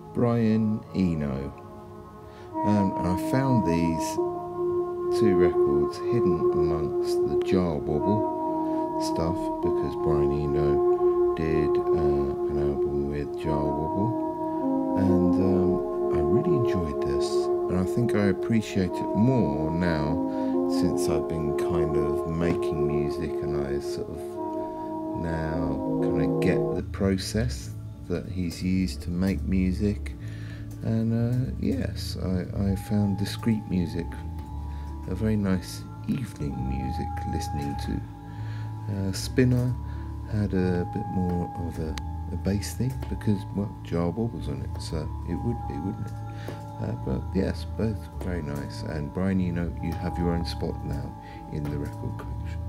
Brian ENO. And I found these two records hidden amongst the jar wobble stuff because Brian ENO did an album with jar wobble, and I really enjoyed this, and I think I appreciate it more now since I've been kind of making music and I sort of now kind of get the process that he's used to make music. And yes, I found discrete music a very nice evening music listening to. Spinner had a bit more of a bass thing because, well, jar wobbles on it, so it would be, wouldn't it? But yes, both very nice. And Brian, you have your own spot now in the record collection.